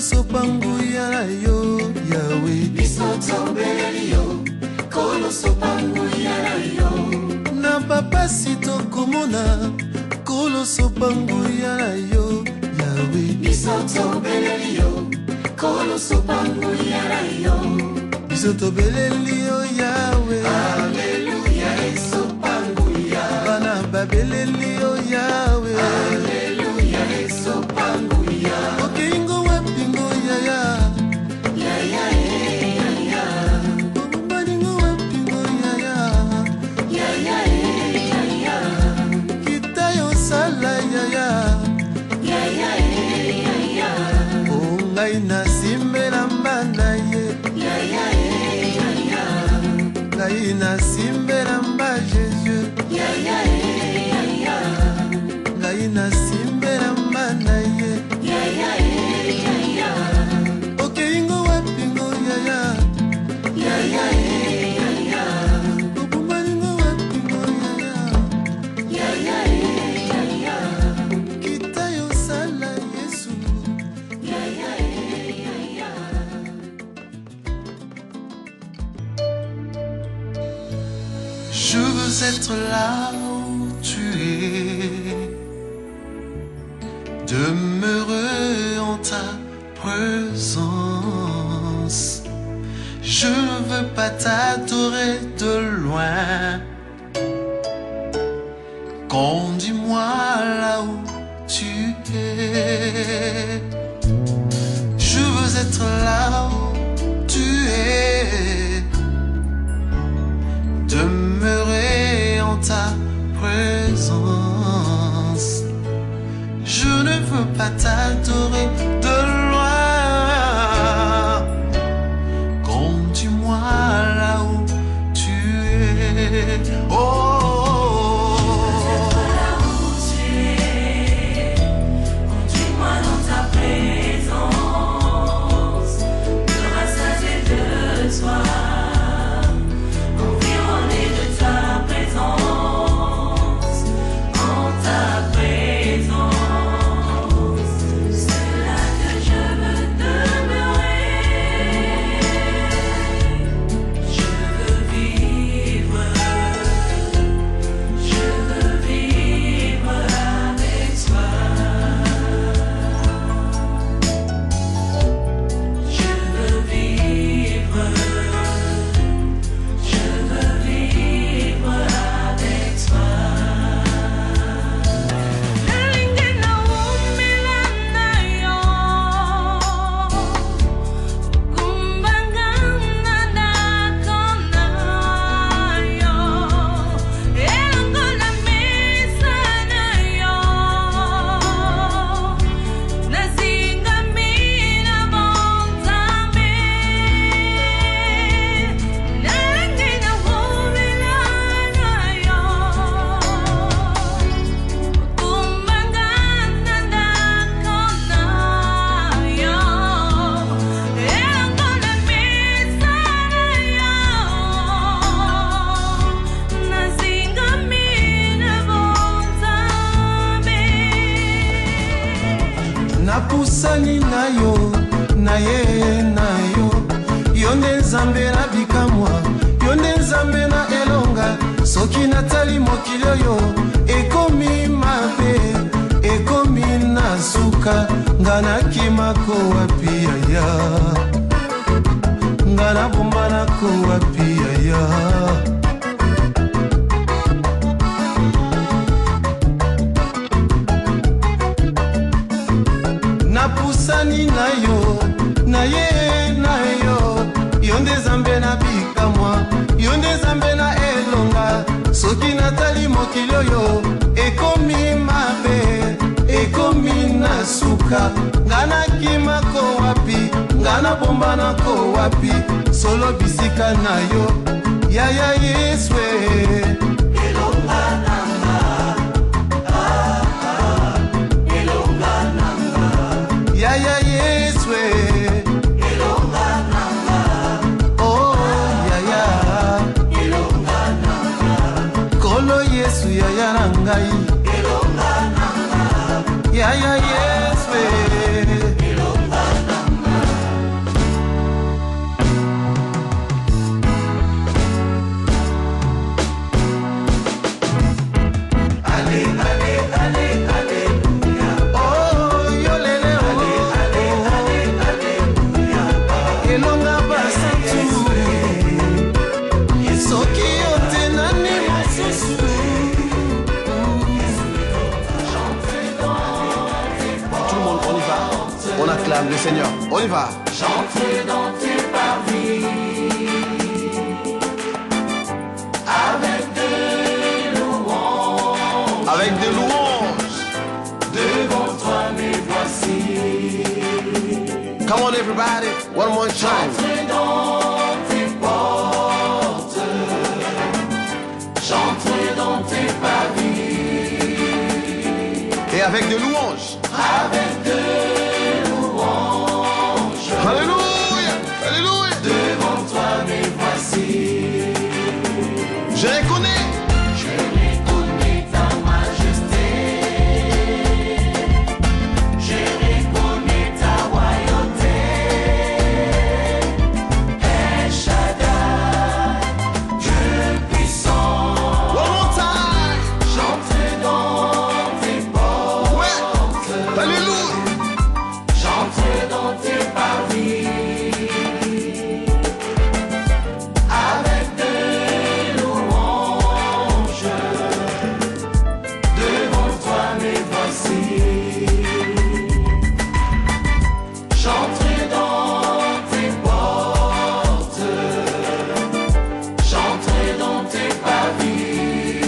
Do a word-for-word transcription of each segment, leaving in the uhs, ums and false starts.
sopangu ya yo Yahweh bisoto beleli yo kolo sopangu ya yo na papa sito komona kolo sopangu ya yo Yahweh bisoto beleli yo kolo sopangu ya yo bisoto beleli yo Yahweh Alleluia sopangu ya bana babeleli yo Yahweh Alleluia sopangu ya okingo wapingo ya ya ya ya ya ya baningo wapingo ya ya ya ya ya ya kita yo sala ya ya ya ya ya ya ongai na simbela mbana ye ya ya ya ya ngai na simbela mba Jésus ya ya ya ya ngai na simbela mbana ye ya ya ya ya okeingo wapingo ya ya ya ya ya ya obumaningo wapingo ya ya ya ya ya ya kita yo sala Yesu ya ya ya ya je veux être là où tu es, demeurer en ta présence. Je ne veux pas t'adorer de loin. Conduis-moi là où tu es. Je veux être là où tu es, demeurer en ta présence. Je ne veux pas t'adorer de loin. Conduis-moi là où tu es. Oh, napusani na yo, na ye na yo. Yonde nzambe na bikamwa, yonde nzambe na elonga. Soki natali mokili oyo, ekomi mabe, ekomi na suka. Ngana kimako wapi ya, ngana bomba ko wapi ya. Napusani na yo, na ye na yo. Yonde zambe na bikamwa, yonde zambe na elonga. Soki natali mokili oyo, ekomi mabe, ekomi na suka. Ngana kimako wapi, ngana bomba nako wapi. Solo bisika na yo, ya ya Yeswe. elonga nanga ah ah elonga nanga Ya ya Yeswe. elonga nanga Oh ya ya elonga nanga Kolo Yesu ya ya nangai elonga nanga ya ya Yeswe. elonga nanga Seigneur. On y va. J'entre dans tes parvis avec des louanges. Avec des louanges. Devant toi me voici. Come on everybody, one more time. J'entre dans tes portes. J'entre dans tes parvis. Et avec des louanges. Avec des louanges. Alléluia, alléluia. Devant toi me voici. Je reconnais. Je reconnais ta majesté. Je reconnais ta royauté. El Shaddai, Dieu puissant. One more time. J'entre dans tes portes. Ouais. Alléluia. J'entre dans tes parvis. Avec des louanges. Devant toi me voici. J'entre dans tes portes. J'entre dans tes parvis.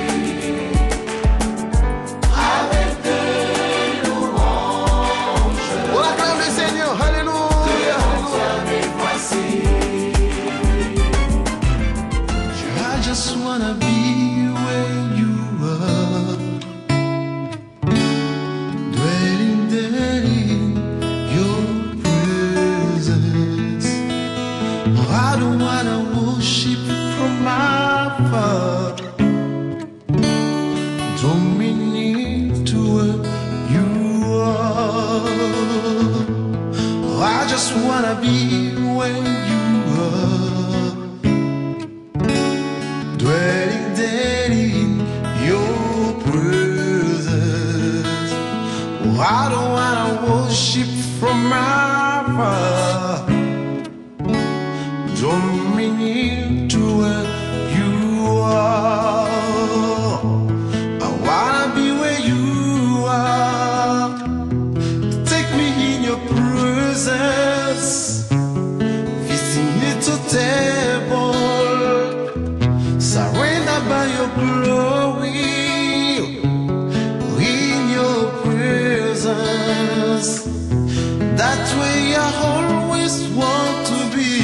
Avec des louanges. On acclame le Seigneur. Alléluia. Devant toi me voici. I just wanna be where you are, dwelling there in your presence. I don't wanna worship from afar, draw me near to where you are. I just wanna be where you are, dwelling there in your presence. Oh, I don't wanna worship from afar, draw me near to where you are. I wanna be where you are, take me in your presence, feasting little table, surrender by your glory, in your presence. That way I always want to be.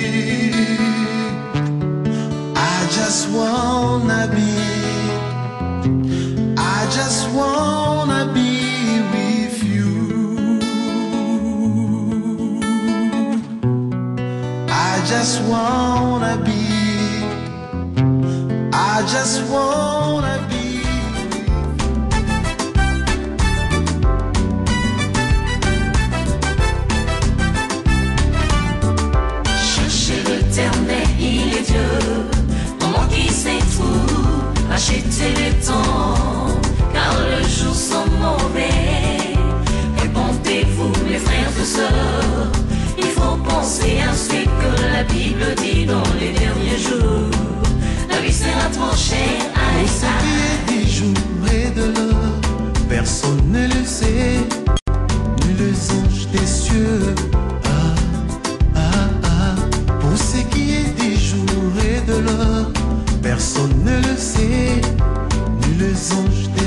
I just wanna be, I just wanna be with you. I just wanna be, I just wanna be. Cherchez l'éternel, il est Dieu. Moment qui sait tout, achetez le temps, car le jour sont mauvais. Répondez-vous, mes frères et sœurs, il faut penser à ce que la Bible dit dans les derniers jours. La vie sera trop chère à Pour ce qui est des jours et de l'heure, personne ne le sait, ni les anges des cieux. Ah, ah, ah. Pour ce qui est des jours et de l'heure, personne ne le sait, ni les anges des cieux.